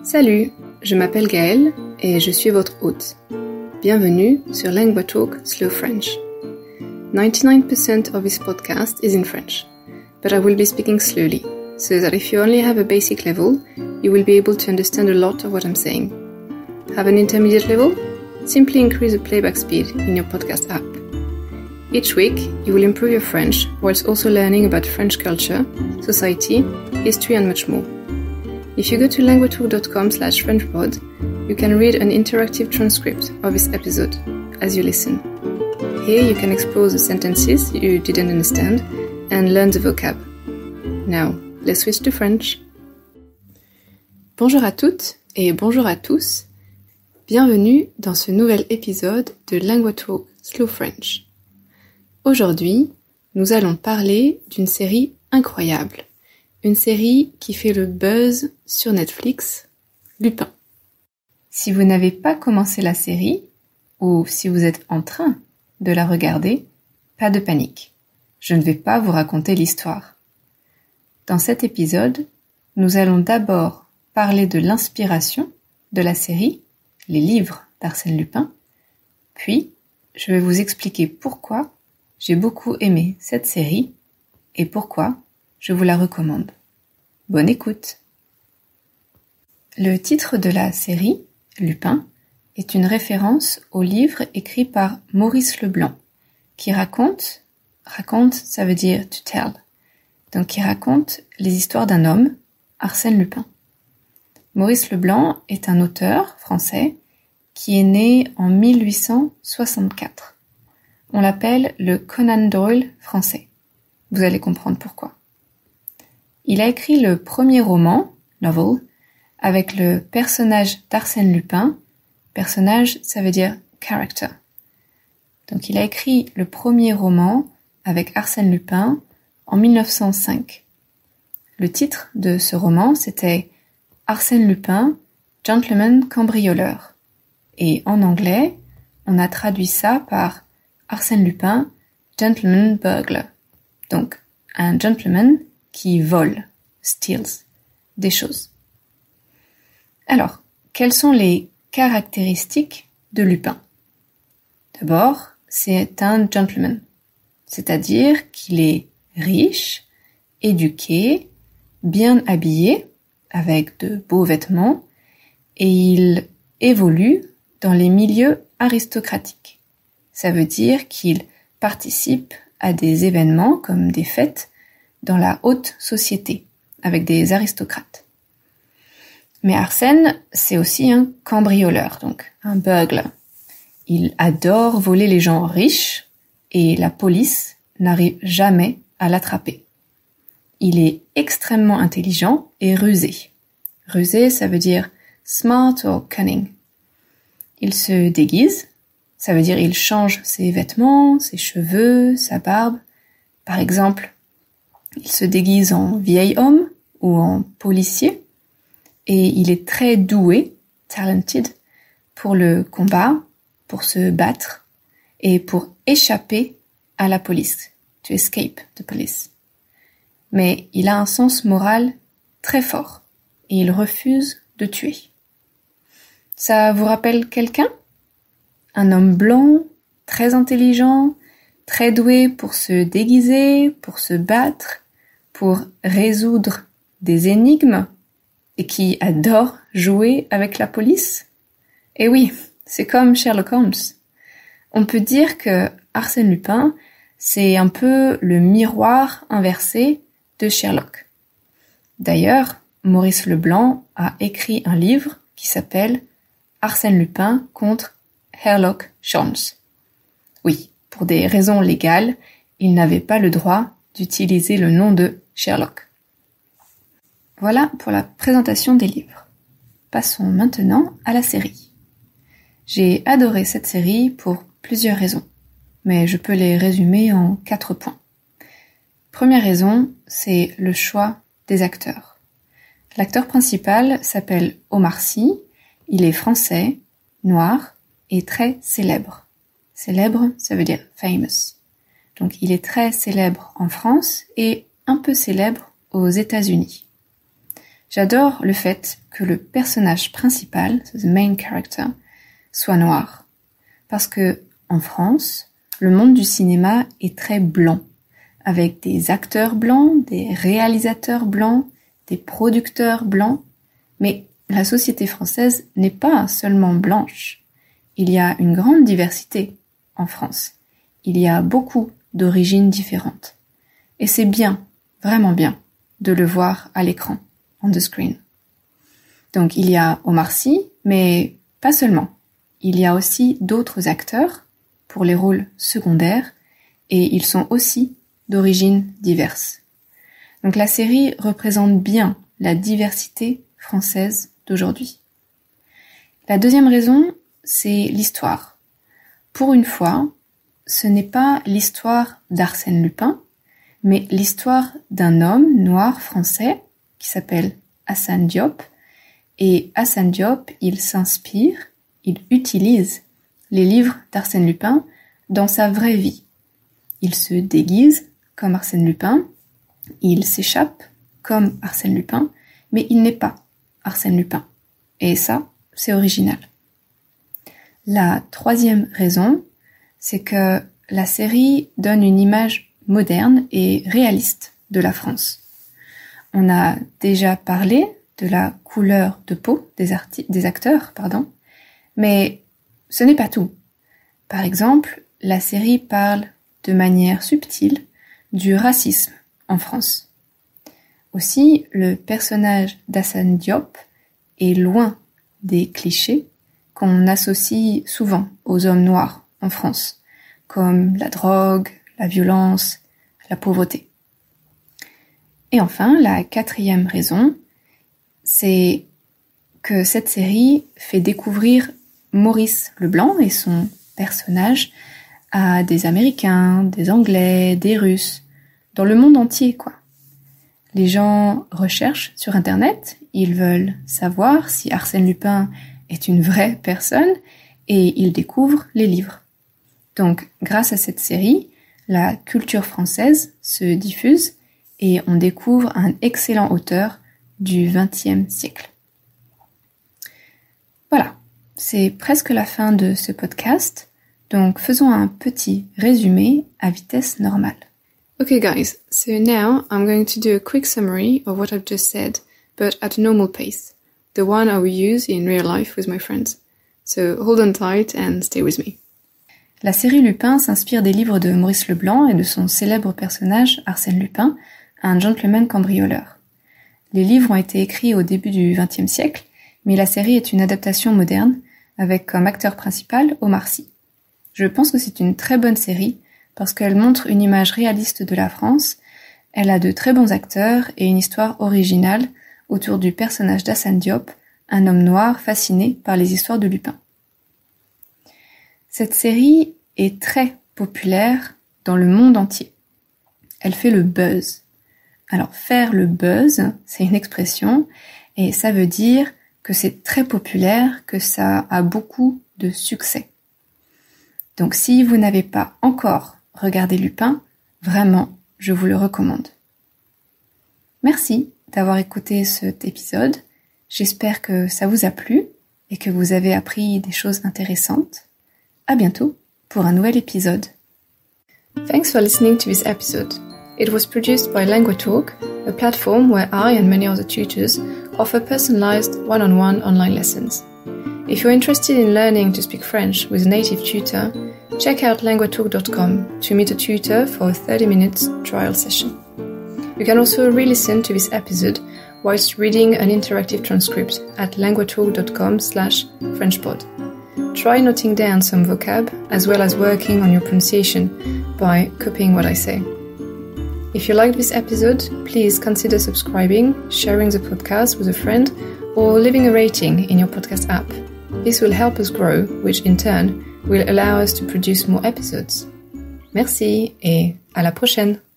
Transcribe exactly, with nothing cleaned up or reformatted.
Salut, je m'appelle Gaëlle et je suis votre hôte. Bienvenue sur Lingua Talk Slow French. ninety-nine percent of this podcast is in French, but I will be speaking slowly, so that if you only have a basic level, you will be able to understand a lot of what I'm saying. Have an intermediate level? Simply increase the playback speed in your podcast app. Each week, you will improve your French whilst also learning about French culture, society, history and much more. If you go to languatalk dot com slash frenchpod, you can read an interactive transcript of this episode as you listen. Here you can explore the sentences you didn't understand and learn the vocab. Now, let's switch to French. Bonjour à toutes et bonjour à tous. Bienvenue dans ce nouvel épisode de Lingua Talk Slow French. Aujourd'hui, nous allons parler d'une série incroyable. Une série qui fait le buzz sur Netflix, Lupin. Si vous n'avez pas commencé la série, ou si vous êtes en train de la regarder, pas de panique. Je ne vais pas vous raconter l'histoire. Dans cet épisode, nous allons d'abord parler de l'inspiration de la série, les livres d'Arsène Lupin, puis je vais vous expliquer pourquoi j'ai beaucoup aimé cette série et pourquoi je vous la recommande. Bonne écoute. Le titre de la série, Lupin, est une référence au livre écrit par Maurice Leblanc, qui raconte, raconte ça veut dire to tell, donc qui raconte les histoires d'un homme, Arsène Lupin. Maurice Leblanc est un auteur français qui est né en mille huit cent soixante-quatre. On l'appelle le Conan Doyle français. Vous allez comprendre pourquoi. Il a écrit le premier roman, novel, avec le personnage d'Arsène Lupin. Personnage, ça veut dire character. Donc il a écrit le premier roman avec Arsène Lupin en mille neuf cent cinq. Le titre de ce roman, c'était Arsène Lupin, gentleman cambrioleur. Et en anglais, on a traduit ça par Arsène Lupin, gentleman burglar. Donc, un gentleman qui vole, steals, des choses. Alors, quelles sont les caractéristiques de Lupin? D'abord, c'est un gentleman, c'est-à-dire qu'il est riche, éduqué, bien habillé, avec de beaux vêtements, et il évolue dans les milieux aristocratiques. Ça veut dire qu'il participe à des événements comme des fêtes dans la haute société, avec des aristocrates. Mais Arsène, c'est aussi un cambrioleur, donc un burglar. Il adore voler les gens riches et la police n'arrive jamais à l'attraper. Il est extrêmement intelligent et rusé. Rusé, ça veut dire smart or cunning. Il se déguise, ça veut dire il change ses vêtements, ses cheveux, sa barbe. Par exemple, il se déguise en vieil homme ou en policier et il est très doué, talented, pour le combat, pour se battre et pour échapper à la police, to escape the police. Mais il a un sens moral très fort et il refuse de tuer. Ça vous rappelle quelqu'un? Un homme blanc, très intelligent, très doué pour se déguiser, pour se battre, pour résoudre des énigmes et qui adore jouer avec la police? Eh oui, c'est comme Sherlock Holmes. On peut dire que Arsène Lupin, c'est un peu le miroir inversé de Sherlock. D'ailleurs, Maurice Leblanc a écrit un livre qui s'appelle Arsène Lupin contre Sherlock Holmes. Oui, pour des raisons légales, il n'avait pas le droit d'utiliser le nom de Sherlock. Voilà pour la présentation des livres. Passons maintenant à la série. J'ai adoré cette série pour plusieurs raisons, mais je peux les résumer en quatre points. Première raison, c'est le choix des acteurs. L'acteur principal s'appelle Omar Sy, il est français, noir et très célèbre. Célèbre, ça veut dire famous. Donc il est très célèbre en France et un peu célèbre aux États-Unis. J'adore le fait que le personnage principal, the main character, soit noir. Parce que, en France, le monde du cinéma est très blanc, avec des acteurs blancs, des réalisateurs blancs, des producteurs blancs, mais la société française n'est pas seulement blanche. Il y a une grande diversité en France. Il y a beaucoup d'origines différentes. Et c'est bien, vraiment bien, de le voir à l'écran, on the screen. Donc il y a Omar Sy, mais pas seulement. Il y a aussi d'autres acteurs pour les rôles secondaires, et ils sont aussi d'origines diverses. Donc la série représente bien la diversité française d'aujourd'hui. La deuxième raison, c'est l'histoire. Pour une fois, ce n'est pas l'histoire d'Arsène Lupin, mais l'histoire d'un homme noir français qui s'appelle Assane Diop. Et Assane Diop, il s'inspire, il utilise les livres d'Arsène Lupin dans sa vraie vie. Il se déguise comme Arsène Lupin, il s'échappe comme Arsène Lupin, mais il n'est pas Arsène Lupin. Et ça, c'est original. La troisième raison, c'est que la série donne une image moderne et réaliste de la France. On a déjà parlé de la couleur de peau des, arti- des acteurs, pardon, mais ce n'est pas tout. Par exemple, la série parle de manière subtile du racisme en France. Aussi, le personnage d'Assane Diop est loin des clichés qu'on associe souvent aux hommes noirs en France, comme la drogue, la violence, la pauvreté. Et enfin, la quatrième raison, c'est que cette série fait découvrir Maurice Leblanc et son personnage à des Américains, des Anglais, des Russes, dans le monde entier, quoi. Les gens recherchent sur Internet, ils veulent savoir si Arsène Lupin est une vraie personne et ils découvrent les livres. Donc, grâce à cette série, la culture française se diffuse et on découvre un excellent auteur du vingtième siècle. Voilà, c'est presque la fin de ce podcast, donc faisons un petit résumé à vitesse normale. Okay guys, so now I'm going to do a quick summary of what I've just said, but at a normal pace, the one I will use in real life with my friends. So hold on tight and stay with me. La série Lupin s'inspire des livres de Maurice Leblanc et de son célèbre personnage Arsène Lupin, un gentleman cambrioleur. Les livres ont été écrits au début du vingtième siècle, mais la série est une adaptation moderne, avec comme acteur principal Omar Sy. Je pense que c'est une très bonne série, parce qu'elle montre une image réaliste de la France, elle a de très bons acteurs et une histoire originale autour du personnage d'Assane Diop, un homme noir fasciné par les histoires de Lupin. Cette série est très populaire dans le monde entier. Elle fait le buzz. Alors faire le buzz, c'est une expression, et ça veut dire que c'est très populaire, que ça a beaucoup de succès. Donc si vous n'avez pas encore regardé Lupin, vraiment, je vous le recommande. Merci d'avoir écouté cet épisode. J'espère que ça vous a plu et que vous avez appris des choses intéressantes. À bientôt pour un nouvel épisode. Thanks for listening to this episode. It was produced by LanguaTalk, a platform where I and many other tutors offer personalized one-on-one online lessons. If you're interested in learning to speak French with a native tutor, check out languatalk dot com to meet a tutor for a thirty minute trial session. You can also re-listen to this episode whilst reading an interactive transcript at languatalk dot com slash frenchpod. Try noting down some vocab as well as working on your pronunciation by copying what I say. If you liked this episode, please consider subscribing, sharing the podcast with a friend, or leaving a rating in your podcast app. This will help us grow, which in turn will allow us to produce more episodes. Merci et à la prochaine!